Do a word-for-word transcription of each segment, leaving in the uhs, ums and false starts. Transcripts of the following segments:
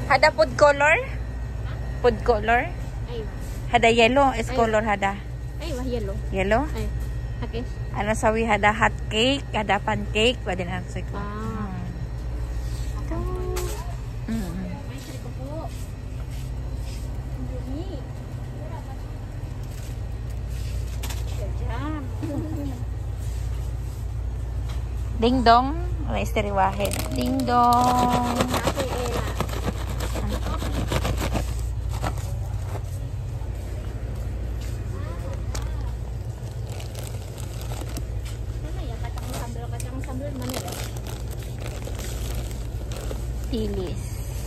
Hada food color? Food color? Ay. Hada yellow is Ay. color hada. Ay, wah yellow. Yellow? Ay. Hakis. Ano sawi hada hot cake, hada pancake, pwede na sa ko. Ah. Mm. May sari ko po. Dumi. Jam. Ding dong, may isteri wahid. Ding dong. Ate Ella. Ano ya kacang sambal kacang sambal mana ya? Tilis.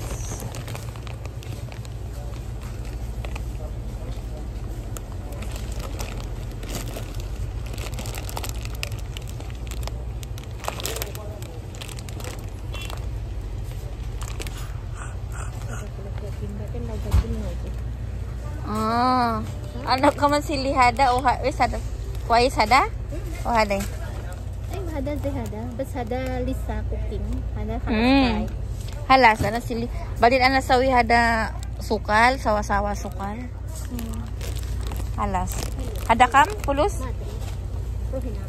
Oh, anak ka man sili hada o ha, wis hada. Kuwais hada? O hada? Ay, hada deh hada. Bas hada Lisa cooking. Hada hada Hmm. fry. Halas, ana sili. Balin ana sawi hada sukal, sawa-sawa sukal. Hmm. Halas. Hada kam pulus? Mati. Ruhina.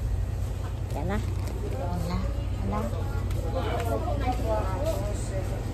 Yan na. Yan na. Yan na.